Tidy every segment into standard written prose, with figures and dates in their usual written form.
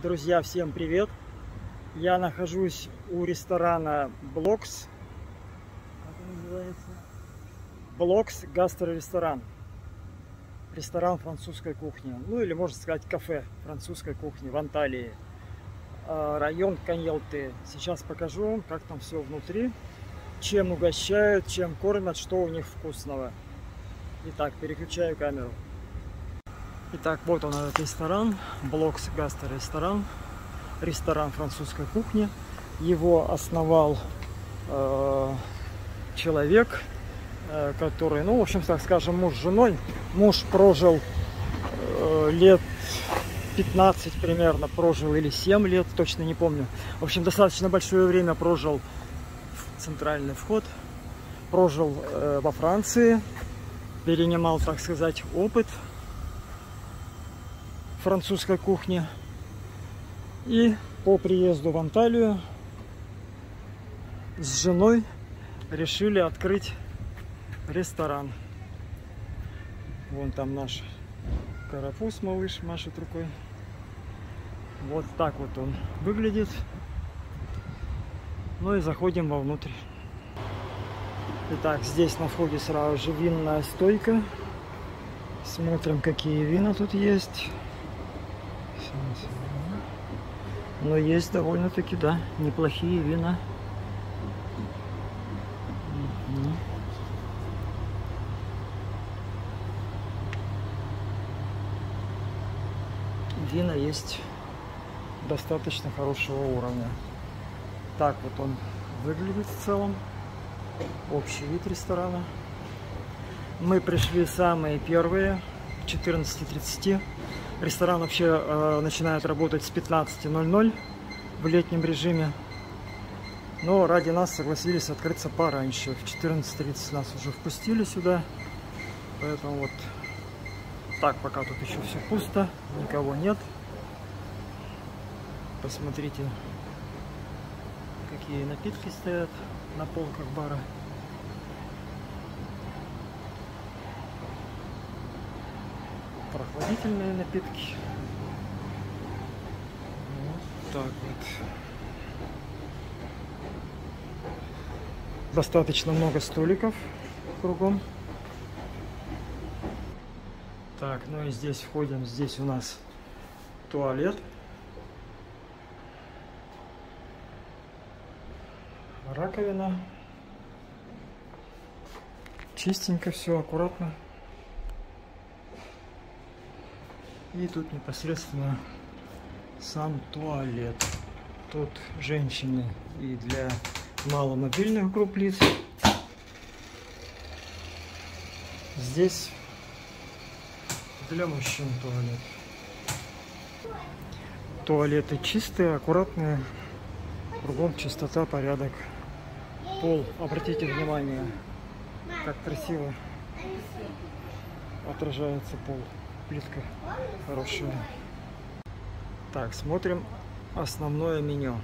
Друзья, всем привет! Я нахожусь у ресторана Блокс. Как он называется? Блокс гастроресторан. Ресторан французской кухни. Ну или можно сказать кафе французской кухни в Анталии. Район Каньялты. Сейчас покажу вам, как там все внутри. Чем угощают, чем кормят, что у них вкусного. Итак, переключаю камеру. Итак, вот он, этот ресторан, Блокс гастроресторан, ресторан французской кухни. Его основал человек, который, ну, в общем, так скажем, муж с женой. Муж прожил лет 15 примерно, прожил или 7 лет, точно не помню. В общем, достаточно большое время прожил в центральный вход, прожил во Франции, перенимал, так сказать, опыт французской кухни. И по приезду в Анталию с женой решили открыть ресторан. Вон там наш карапуз, малыш, машет рукой. Вот так вот он выглядит. Ну и заходим вовнутрь. Итак, здесь на входе сразу же винная стойка. Смотрим, какие вина тут есть. Но есть довольно-таки, да, неплохие вина. Вина есть достаточно хорошего уровня. Так вот он выглядит в целом. Общий вид ресторана. Мы пришли самые первые, в 14:30. Ресторан вообще начинает работать с 15:00 в летнем режиме. Но ради нас согласились открыться пораньше. В 14:30 нас уже впустили сюда. Поэтому вот так, пока тут еще все пусто, никого нет. Посмотрите, какие напитки стоят на полках бара. Прохладительные напитки. Вот так вот. Достаточно много столиков кругом. Так, ну и здесь входим. Здесь у нас туалет. Раковина. Чистенько все, аккуратно. И тут непосредственно сам туалет. Тут женщины и для маломобильных групп лиц. Здесь для мужчин туалет. Туалеты чистые, аккуратные. Кругом чистота, порядок. Пол, обратите внимание, как красиво отражается пол. Плитка хорошая. Так, смотрим основное меню.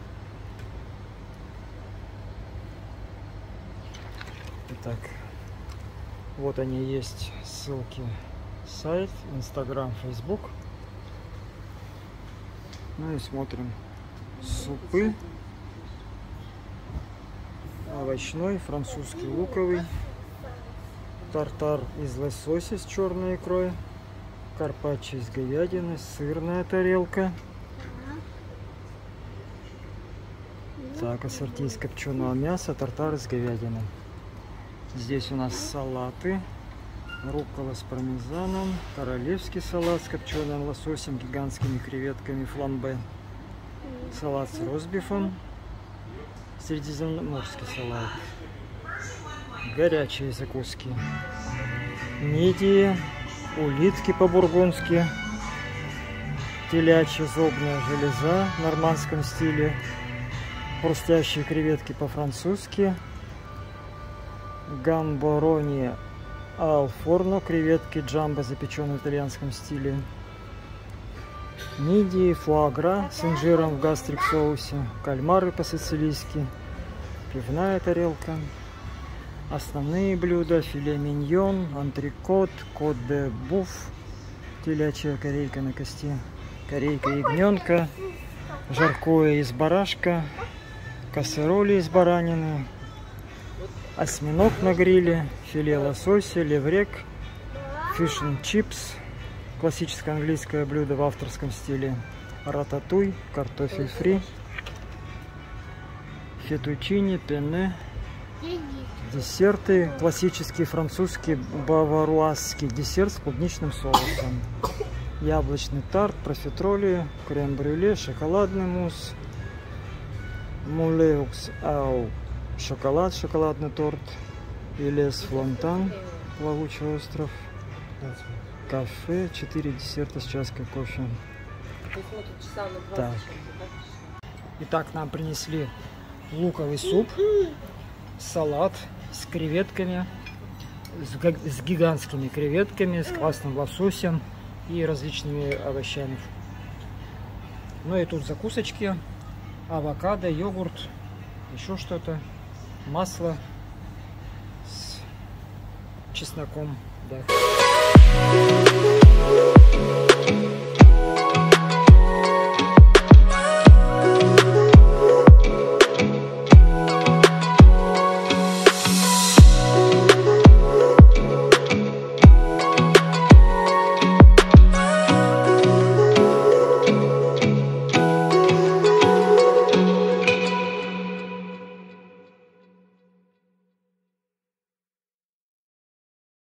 Итак, вот они есть, ссылки, сайт, Инстаграм, Фейсбук. Ну и смотрим супы. Овощной, французский луковый, тартар из лосося с черной икрой, карпаччо из говядины, сырная тарелка. Так, ассорти из копченого мяса, тартар из говядины. Здесь у нас салаты. Руккола с пармезаном, королевский салат с копченым лососем, гигантскими креветками фламбе, салат с ростбифом, средиземноморский салат, горячие закуски, мидии, улитки по-бургундски, телячья зубная железа в нормандском стиле, хрустящие креветки по-французски, гамборони ал форно, креветки джамбо, запеченные в итальянском стиле, мидии, фуагра с инжиром в гастрик соусе, кальмары по-сицилийски, пивная тарелка, основные блюда: филе миньон, антрикот, кот де буф, телячья корейка на кости, корейка ягненка, жаркое из барашка, кассероли из баранины, осьминог на гриле, филе лосося, леврек, фиш энд чипс, классическое английское блюдо в авторском стиле, рататуй, картофель фри, фетучини, пенне, десерты, классический французский баваруазский десерт с клубничным соусом, яблочный тарт, профитроли, крем-брюле, шоколадный мусс, мулеукс ау, шоколад, шоколадный торт, илес флонтан, плавучий остров, кафе, 4 десерта с чашкой кофе. Так. Итак, нам принесли луковый суп, салат с креветками, с гигантскими креветками, с красным лососем и различными овощами. Ну и тут закусочки, авокадо, йогурт, еще что-то, масло с чесноком. Да.